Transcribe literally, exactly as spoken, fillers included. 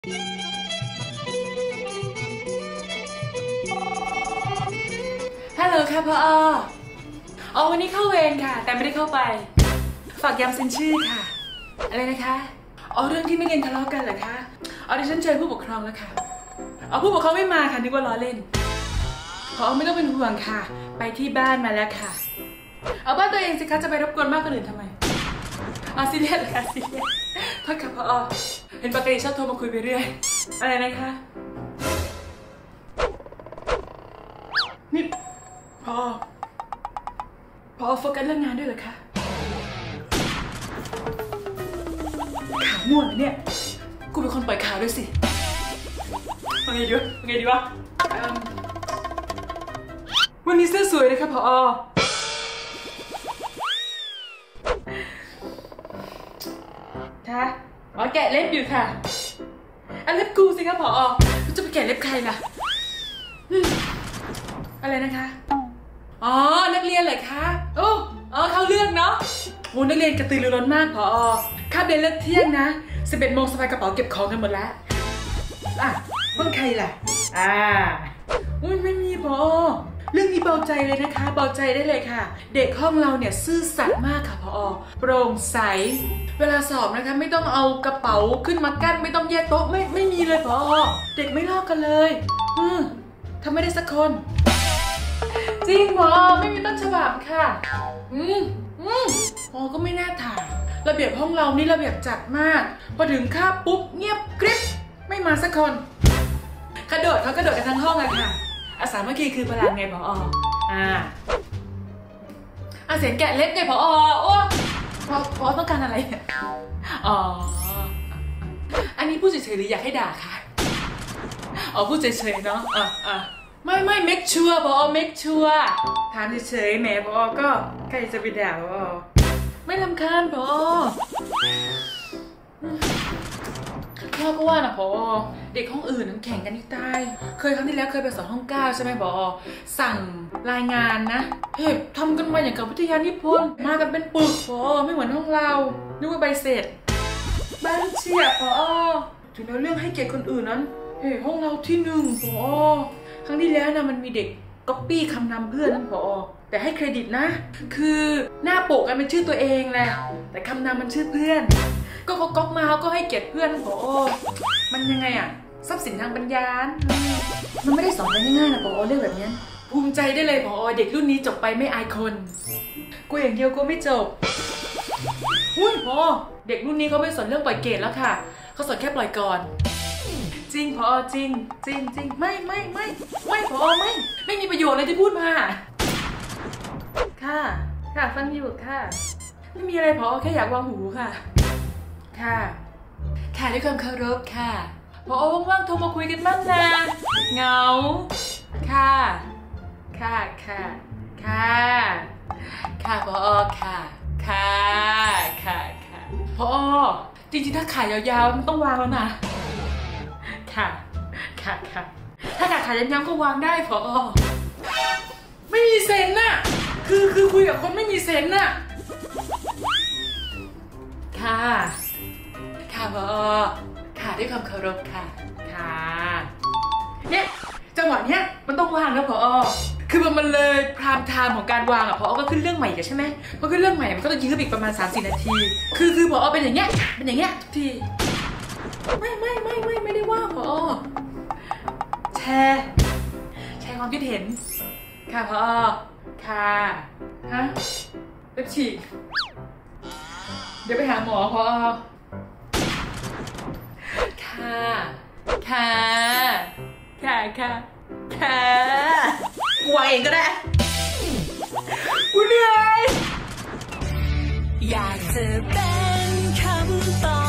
ฮัลโหลค่ะพ่ออ๋อวันนี้เข้าเวรค่ะแต่ไม่ได้เข้าไปฝากย้ำเซ็นชื่อค่ะอะไรนะคะอ๋อเรื่องที่ไม่เรียนทะเลาะกันเหรอคะอ๋อดิฉันเชิญผู้ปกครองแล้วค่ะอ๋อผู้ปกครองไม่มาค่ะนึกว่าล้อเล่นพ่อไม่ต้องเป็นห่วงค่ะไปที่บ้านมาแล้วค่ะเอาบ้านตัวเองสิคะจะไปรบกวนมากคนอื่นทำไมอ๋อซีเรียสเหรอคะซีเรียสโทษค่ะพ่อเห็นปกติชอบโทรมาคุยไปเรื่อยอะไรนะคะนี่พอพอโฟกัสเรื่องงานด้วยเหรอคะข่าวมั่วเลยเนี่ยกูเป็นคนปล่อยข่าวด้วยสิว่าไงดีวะว่าไงดีวะวันนี้เสื้อสวยนะคะพอค่ะอ๋อแกะเล็บอยู่ค่ะอันเล็บกูสิคะพอจะไปแกะเล็บใครล่ะอะไรนะคะอ๋อนักเรียนเหรอคะโอ้อ๋อเขาเลือกเนาะโหนักเรียนกระตือรือร้นมากพอคาบเรียนเลิกเที่ยงนะสิบเอ็ดโมงสบายกระเป๋าเก็บของกันหมดแล้วอ่ะเพิ่งใครล่ะอ่าอุ้ยไม่มีพอเรื่องนี้เบาใจเลยนะคะเบาใจได้เลยค่ะเด็กห้องเราเนี่ยซื่อสัตย์มากค่ะพอโปร่งใสเวลาสอบนะคะไม่ต้องเอากระเป๋าขึ้นมากั้นไม่ต้องแยกโต๊ะไม่ไม่มีเลยพอเด็กไม่ลอกกันเลยอืมทำไม่ได้สักคนจริงพอไม่มีต้นฉบับค่ะอืมอืมพอก็ไม่น่าถามระเบียบห้องเรานี่ระเบียบจัดมากพอถึงคาบปุ๊บเงียบกริบไม่มาสักคนกระโดดเขากระโดดกันทั้งห้องอะค่ะอาสาเมื่อกี้คือพลังไงพออ่าอาเสียงแกะเล็บไงพอโอ้พอพอต้องการอะไรอ๋ออันนี้พูดเฉยๆหรืออยากให้ด่าค่ะอ๋อพูดเฉยๆเนาะอ่ะอ่ะไม่ไม่เมคชัวร์พอเมคชัวร์ถามเฉยๆแหมพอก็ใครจะไปด่าพอไม่รำคาญพอพ่อก็ว่านะพอเด็กห้องอื่นน้ำแข่งกันที่ใต้เคยครั้งที่แล้วเคยไปสอนห้องเก้าใช่ไหมพอสั่งรายงานนะเฮ้ยทำกันมาอย่างกับวิทยานิพนธ์มากันเป็นปึกพอไม่เหมือนห้องเรานึกว่าใบเสร็จบ้านเชียพอถึงแล้วเรื่องให้เกียรติคนอื่นนั้นเฮ้ยห้องเราที่หนึ่งพอครั้งที่แล้วนะมันมีเด็กก๊อปปี้คำนำเพื่อนนั่นพอแต่ให้เครดิตนะคือหน้าปกกันเป็นชื่อตัวเองแหละแต่คำนำมันชื่อเพื่อนก็เขาก๊อปมาเขาก็ให้เกียรติเพื่อนพอมันยังไงอะทรัพย์สินทางปัญญามันไม่ได้สอนกันง่ายๆนะพอเรื่องแบบนี้ภูมิใจได้เลยพอเด็กรุ่นนี้จบไปไม่อายคนกูอย่างเดียวกูไม่จบอุ้ยพอเด็กรุ่นนี้เขาไม่สนเรื่องปล่อยเกรดแล้วค่ะเขาสนแค่ปล่อยก่อนจริงพอจริงจริงจริงไม่ไม่ไม่ไม่พอไม่ไม่มีประโยชน์เลยที่พูดมาค่ะค่ะฟังอยู่ค่ะไม่มีอะไรพอแค่อยากวางหูค่ะค่ะค่ะด้วยความเคารพค่ะพอว่างๆโทรมาคุยกันบ้างนะเหงาค่ะค่ะค่ะค่ะค่ะพอค่ะค่ะค่ะค่ะพอจริงๆถ้าขายยาวๆมันต้องวางแล้วนะค่ะค่ะค่ะถ้าขาขายยาวๆก็วางได้พอไม่มีเซนน่ะคือคือคุยกับคนไม่มีเซนน่ะค่ะค่ะพอค่ะด้วยความเคารพค่ะค่ะเนี่ยจังหวะเนี้ยมันต้องวางแล้วพอคือมันเลยพรามไทม์ของการวางอ่ะพอก็ขึ้นเรื่องใหม่กันใช่ไหมพอขึ้นเรื่องใหม่มันก็ต้องยื้ออีกประมาณ สามถึงสี่ นาทีคือคือพอเป็นอย่างเงี้ยเป็นอย่างเงี้ยทุกทีไม่ไม่ไม่ไม่ไม่ได้ว่าพอแชร์แชร์ความคิดเห็นค่ะพอค่ะฮะเล็บฉีกเดี๋ยวไปหาหมอพอค่ะค่ะค่ะค่ะค่ะกูวางเองก็ได้กูเหนื่อยอยากจะเป็นคำตอบ